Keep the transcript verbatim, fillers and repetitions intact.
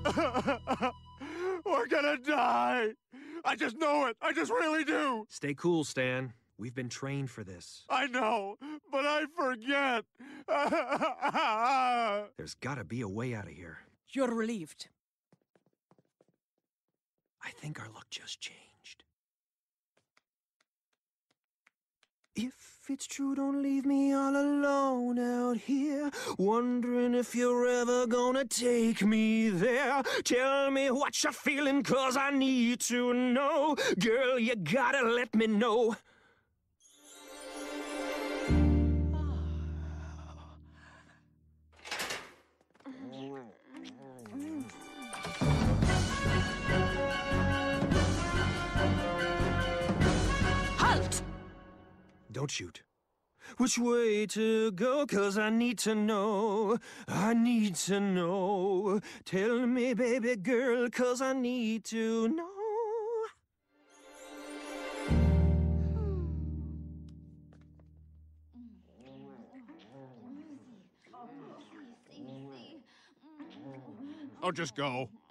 We're gonna die! I just know it! I just really do! Stay cool, Stan. We've been trained for this. I know, but I forget. There's gotta be a way out of here. You're relieved. I think our luck just changed. If it's true, don't leave me all alone out here, wondering if you're ever gonna take me there. Tell me what you're feeling, 'cause I need to know. Girl, you gotta let me know. Halt! Don't shoot. Which way to go? 'Cause I need to know. I need to know. Tell me, baby girl, 'cause I need to know. Oh, just go.